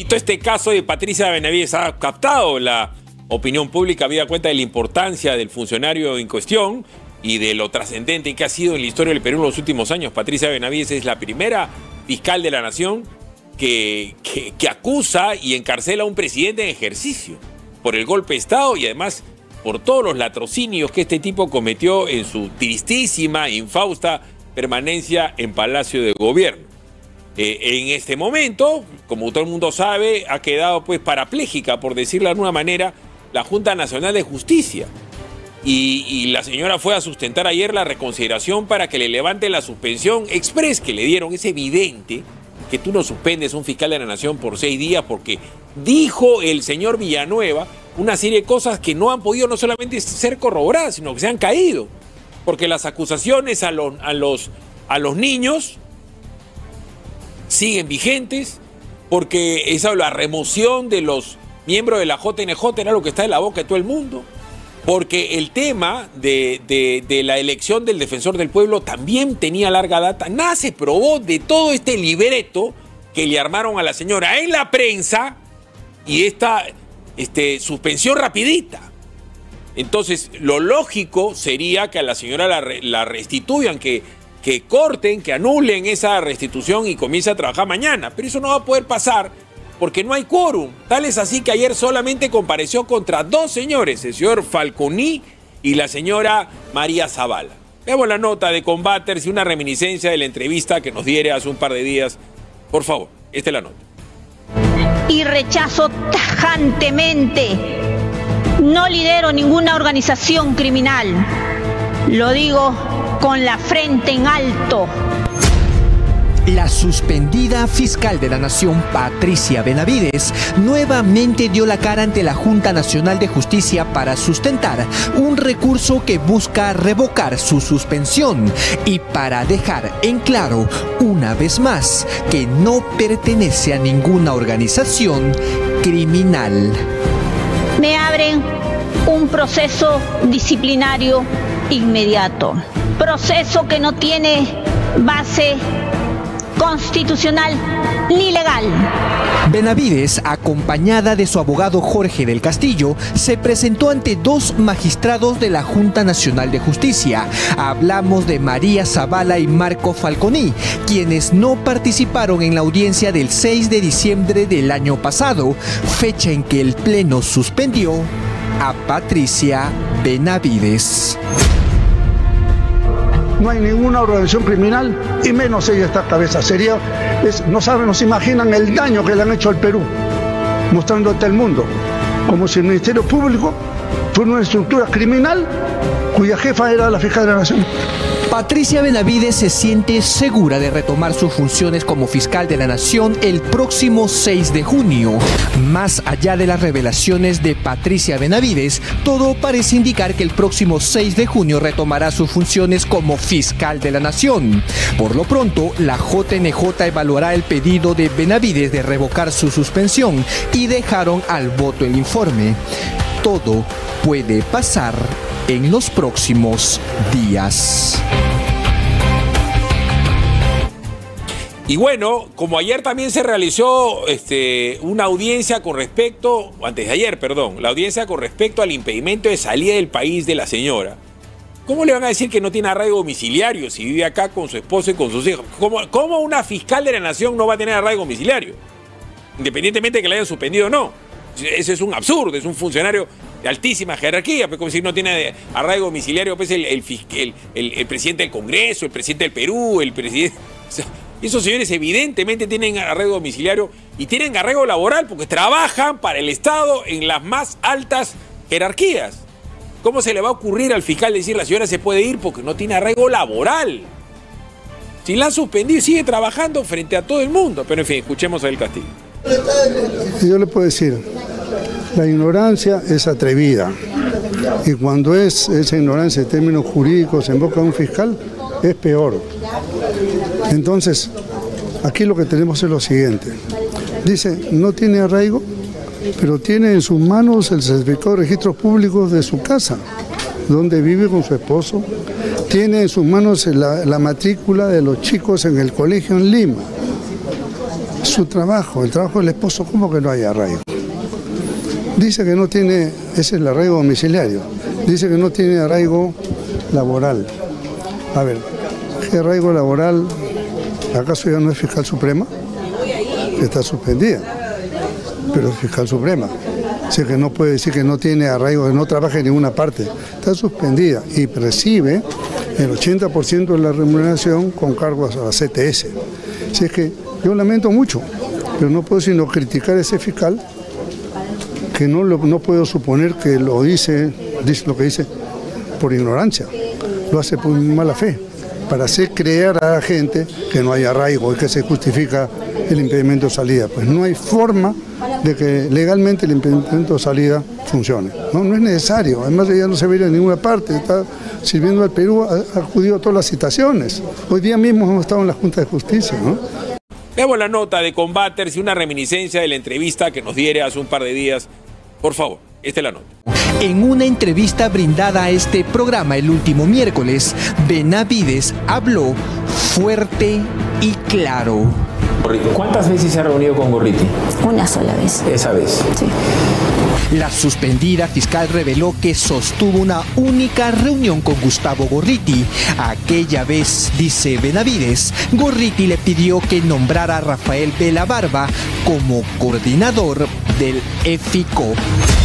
Y todo este caso de Patricia Benavides ha captado la opinión pública, habida cuenta de la importancia del funcionario en cuestión y de lo trascendente que ha sido en la historia del Perú en los últimos años. Patricia Benavides es la primera fiscal de la nación que acusa y encarcela a un presidente en ejercicio por el golpe de Estado y además por todos los latrocinios que este tipo cometió en su tristísima, infausta permanencia en Palacio de Gobierno. En este momento, como todo el mundo sabe, ha quedado pues parapléjica, por decirlo de alguna manera, la Junta Nacional de Justicia. Y la señora fue a sustentar ayer la reconsideración para que le levante la suspensión express que le dieron. Es evidente que tú no suspendes a un fiscal de la Nación por 6 días porque dijo el señor Villanueva una serie de cosas que no han podido no solamente ser corroboradas, sino que se han caído. Porque las acusaciones a los niños siguen vigentes, porque la remoción de los miembros de la JNJ era lo que está en la boca de todo el mundo, porque el tema de la elección del defensor del pueblo también tenía larga data. Nada se probó de todo este libreto que le armaron a la señora en la prensa y esta suspensión rapidita. Entonces, lo lógico sería que a la señora la restituyan, que corten, que anulen esa restitución y comience a trabajar mañana. Pero eso no va a poder pasar porque no hay quórum. Tal es así que ayer solamente compareció contra 2 señores, el señor Falconi y la señora María Zavala. Veamos la nota de Combaters y una reminiscencia de la entrevista que nos diera hace un par de días. Por favor, esta es la nota. Y rechazo tajantemente. No lidero ninguna organización criminal. Lo digo con la frente en alto. La suspendida fiscal de la Nación, Patricia Benavides, nuevamente dio la cara ante la Junta Nacional de Justicia para sustentar un recurso que busca revocar su suspensión y para dejar en claro una vez más que no pertenece a ninguna organización criminal. Me abren un proceso disciplinario inmediato. Proceso que no tiene base constitucional ni legal. Benavides, acompañada de su abogado Jorge del Castillo, se presentó ante 2 magistrados de la Junta Nacional de Justicia. Hablamos de María Zavala y Marco Falconi, quienes no participaron en la audiencia del 6 de diciembre del año pasado, fecha en que el Pleno suspendió a Patricia Benavides. No hay ninguna organización criminal, y menos ella esta cabeza. No saben, no se imaginan el daño que le han hecho al Perú, mostrando ante el mundo, como si el Ministerio Público fuera una estructura criminal cuya jefa era la fiscal de la Nación. Patricia Benavides se siente segura de retomar sus funciones como fiscal de la Nación el próximo 6 de junio. Más allá de las revelaciones de Patricia Benavides, todo parece indicar que el próximo 6 de junio retomará sus funciones como fiscal de la Nación. Por lo pronto, la JNJ evaluará el pedido de Benavides de revocar su suspensión y dejaron al voto el informe. Todo puede pasar en los próximos días. Y bueno, como ayer también se realizó una audiencia con respecto, antes de ayer, perdón, la audiencia con respecto al impedimento de salida del país de la señora. ¿Cómo le van a decir que no tiene arraigo domiciliario si vive acá con su esposo y con sus hijos? ¿Cómo una fiscal de la Nación no va a tener arraigo domiciliario? Independientemente de que la hayan suspendido o no. Eso es un absurdo, es un funcionario de altísima jerarquía, pues como si no tiene arraigo domiciliario, pues el presidente del Congreso, el presidente del Perú, el presidente... O sea, esos señores evidentemente tienen arraigo domiciliario y tienen arraigo laboral porque trabajan para el Estado en las más altas jerarquías. ¿Cómo se le va a ocurrir al fiscal decir la señora se puede ir porque no tiene arraigo laboral? Si la han suspendido sigue trabajando frente a todo el mundo. Pero en fin, escuchemos a El Castillo. Yo le puedo decir, la ignorancia es atrevida y cuando esa ignorancia en términos jurídicos en boca de un fiscal es peor. Entonces, aquí lo que tenemos es lo siguiente. Dice, no tiene arraigo, pero tiene en sus manos el certificado de registros públicos de su casa, donde vive con su esposo. Tiene en sus manos la matrícula de los chicos en el colegio en Lima. su trabajo, el trabajo del esposo, ¿cómo que no hay arraigo? Dice que no tiene, ese es el arraigo domiciliario, dice que no tiene arraigo laboral. A ver, ¿qué arraigo laboral? ¿Acaso ya no es fiscal suprema? Está suspendida, pero es fiscal suprema. Así que no puede decir que no tiene arraigo, que no trabaja en ninguna parte. Está suspendida y recibe el 80% de la remuneración con cargos a la CTS. Así es que yo lamento mucho, pero no puedo sino criticar a ese fiscal, que no puedo suponer que lo dice lo que dice por ignorancia, lo hace por mala fe, para hacer creer a la gente que no hay arraigo y que se justifica el impedimento de salida. Pues no hay forma de que legalmente el impedimento de salida funcione. No es necesario, además ella no se ve en ninguna parte, está sirviendo al Perú, ha acudido a todas las citaciones. Hoy día mismo hemos estado en la Junta de Justicia, ¿no? Veamos la nota de Combaters y una reminiscencia de la entrevista que nos diere hace un par de días. Por favor, esta es la nota. En una entrevista brindada a este programa el último miércoles, Benavides habló fuerte y claro. ¿Cuántas veces se ha reunido con Gorriti? Una sola vez. Esa vez. Sí. La suspendida fiscal reveló que sostuvo una única reunión con Gustavo Gorriti. Aquella vez, dice Benavides, Gorriti le pidió que nombrara a Rafael Velabarba como coordinador del EFICOP.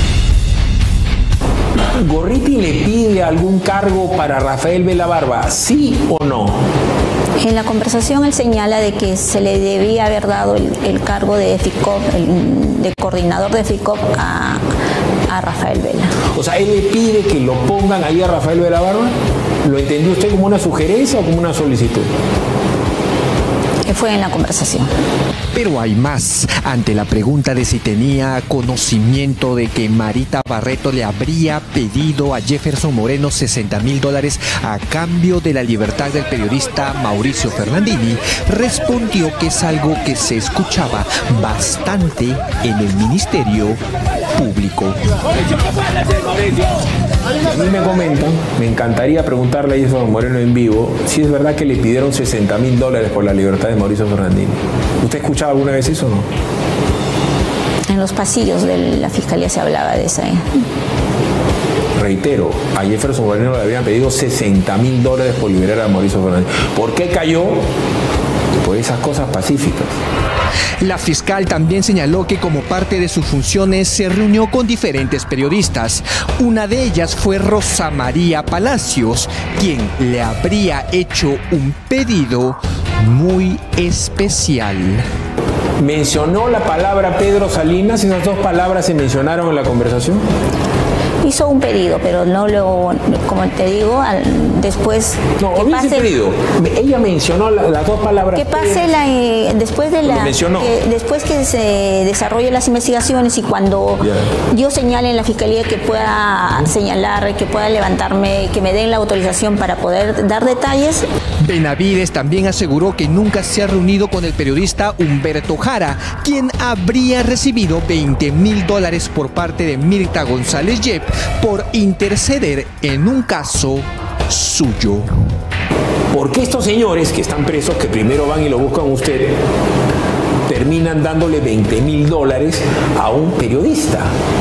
¿Gorriti le pide algún cargo para Rafael Velabarba, sí o no? En la conversación él señala de que se le debía haber dado el cargo de EFICOP, de coordinador de EFICOP a Rafael Vela. O sea, él le pide que lo pongan ahí a Rafael Velabarba. ¿Lo entendió usted como una sugerencia o como una solicitud? Fue en la conversación. Pero hay más. Ante la pregunta de si tenía conocimiento de que Marita Barreto le habría pedido a Jefferson Moreno $60,000 a cambio de la libertad del periodista Mauricio Fernandini, respondió que es algo que se escuchaba bastante en el Ministerio Público. A mí me comentan, me encantaría preguntarle a Jefferson Moreno en vivo si es verdad que le pidieron $60,000 por la libertad de Mauricio Fernandini. ¿Usted escuchaba alguna vez eso o no? En los pasillos de la fiscalía se hablaba de eso. Reitero, a Jefferson Moreno le habían pedido $60,000 por liberar a Mauricio Fernandini. ¿Por qué cayó? Por esas cosas pacíficas. La fiscal también señaló que como parte de sus funciones se reunió con diferentes periodistas. Una de ellas fue Rosa María Palacios, quien le habría hecho un pedido muy especial. ¿Mencionó la palabra Pedro Salinas? ¿Esas dos palabras se mencionaron en la conversación? Hizo un pedido, pero no lo, como te digo, después... No, olvídese el pedido. Ella mencionó las dos palabras. Que pase después que se desarrollen las investigaciones y cuando yo señale en la fiscalía que pueda señalar, que pueda levantarme, que me den la autorización para poder dar detalles. Benavides también aseguró que nunca se ha reunido con el periodista Humberto Jara, quien habría recibido $20,000 por parte de Mirta González Yep por interceder en un caso suyo. ¿Por qué estos señores que están presos, que primero van y lo buscan a usted, terminan dándole $20,000 a un periodista?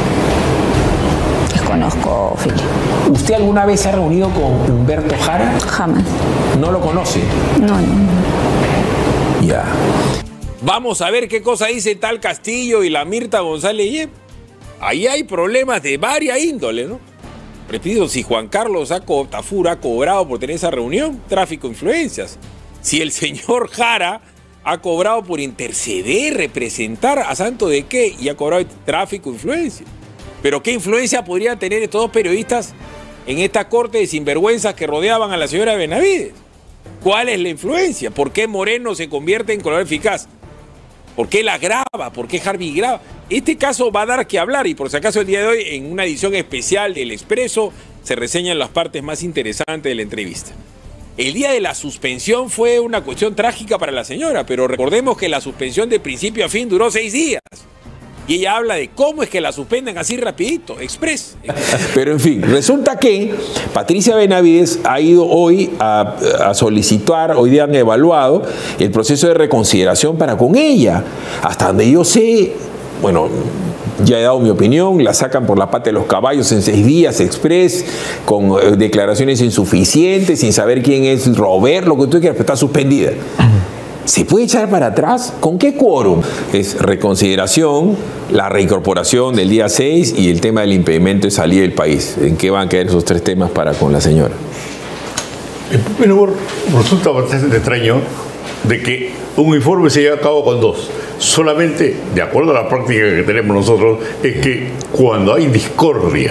Desconozco, Fili. ¿Usted alguna vez se ha reunido con Humberto Jara? Jamás. ¿No lo conoce? No. Ya. Vamos a ver qué cosa dice tal Castillo y la Mirta González Yep. Ahí hay problemas de varias índoles, ¿no? Repito, si Juan Carlos Tafur ha cobrado por tener esa reunión, tráfico de influencias. Si el señor Jara ha cobrado por interceder, representar a santo de qué, y ha cobrado tráfico de influencias. Pero ¿qué influencia podrían tener estos dos periodistas en esta corte de sinvergüenzas que rodeaban a la señora Benavides? ¿Cuál es la influencia? ¿Por qué Moreno se convierte en colaborador eficaz? ¿Por qué la graba? ¿Por qué Harvey graba? Este caso va a dar que hablar y por si acaso el día de hoy en una edición especial del Expreso se reseñan las partes más interesantes de la entrevista. El día de la suspensión fue una cuestión trágica para la señora, pero recordemos que la suspensión de principio a fin duró 6 días. y ella habla de cómo es que la suspenden así rapidito, express. Pero en fin, resulta que Patricia Benavides ha ido hoy a solicitar, hoy día han evaluado el proceso de reconsideración para con ella. Hasta donde yo sé, bueno, ya he dado mi opinión, la sacan por la pata de los caballos en 6 días express, con declaraciones insuficientes, sin saber quién es Robert, lo que tú quieras, pero está suspendida. ¿Se puede echar para atrás? ¿Con qué quórum? Es reconsideración, la reincorporación del día 6 y el tema del impedimento de salida del país. ¿En qué van a caer esos 3 temas para con la señora? En primer lugar, resulta bastante extraño de que un informe se lleve a cabo con 2. Solamente, de acuerdo a la práctica que tenemos nosotros, es que cuando hay discordia,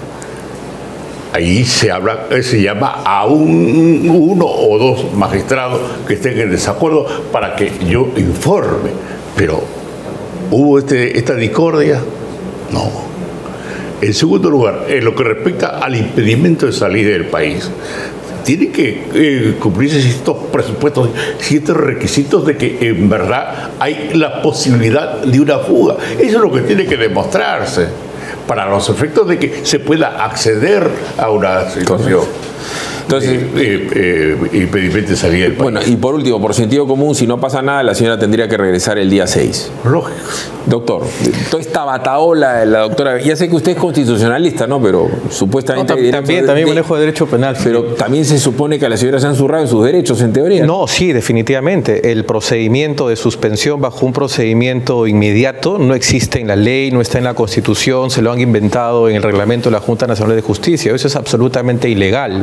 ahí se llama a uno o 2 magistrados que estén en desacuerdo para que yo informe. Pero, ¿hubo esta discordia? No. En segundo lugar, en lo que respecta al impedimento de salida del país, tiene que cumplirse ciertos presupuestos, ciertos requisitos de que en verdad hay la posibilidad de una fuga. Eso es lo que tiene que demostrarse para los efectos de que se pueda acceder a una situación. Entonces, impedimento de salida del país. Bueno, y por último, por sentido común, si no pasa nada, la señora tendría que regresar el día 6. Lógico. Doctor, toda esta bataola de la doctora, ya sé que usted es constitucionalista, ¿no? Pero supuestamente... No, también manejo de derecho penal. Pero también se supone que a la señora se han zurrado en sus derechos, en teoría. No, sí, definitivamente. El procedimiento de suspensión bajo un procedimiento inmediato no existe en la ley, no está en la Constitución, se lo han inventado en el reglamento de la Junta Nacional de Justicia. Eso es absolutamente ilegal.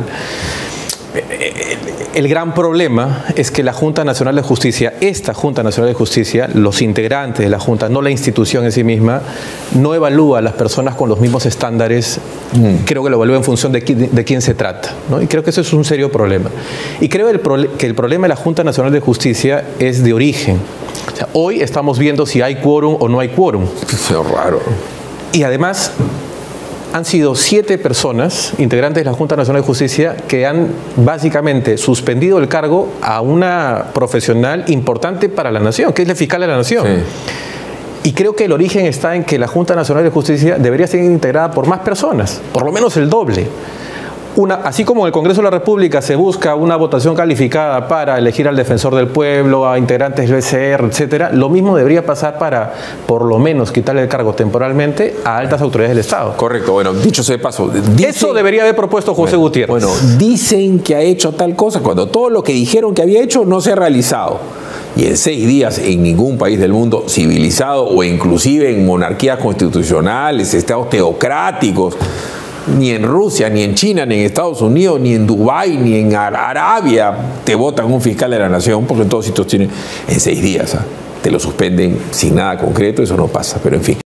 El gran problema es que la Junta Nacional de Justicia, esta Junta Nacional de Justicia, los integrantes de la Junta, no la institución en sí misma, no evalúa a las personas con los mismos estándares. Creo que lo evalúa en función de quién se trata, ¿no? Y creo que eso es un serio problema. Y creo que el problema de la Junta Nacional de Justicia es de origen. O sea, hoy estamos viendo si hay quórum o no hay quórum. Es raro. Y además, han sido 7 personas, integrantes de la Junta Nacional de Justicia, que han básicamente suspendido el cargo a una profesional importante para la nación, que es la fiscal de la nación. Sí. Y creo que el origen está en que la Junta Nacional de Justicia debería ser integrada por más personas, por lo menos el doble. Así como en el Congreso de la República se busca una votación calificada para elegir al defensor del pueblo, a integrantes del ECR, etcétera, lo mismo debería pasar para, por lo menos, quitarle el cargo temporalmente a altas autoridades del Estado. Correcto. Bueno, dicho sea de paso, eso debería haber propuesto José Gutiérrez. Bueno, dicen que ha hecho tal cosa cuando todo lo que dijeron que había hecho no se ha realizado. Y en 6 días en ningún país del mundo civilizado o inclusive en monarquías constitucionales, estados teocráticos, ni en Rusia, ni en China, ni en Estados Unidos, ni en Dubái, ni en Arabia te votan un fiscal de la nación, porque en todos sitios tienen en 6 días. Te lo suspenden sin nada concreto, eso no pasa, pero en fin.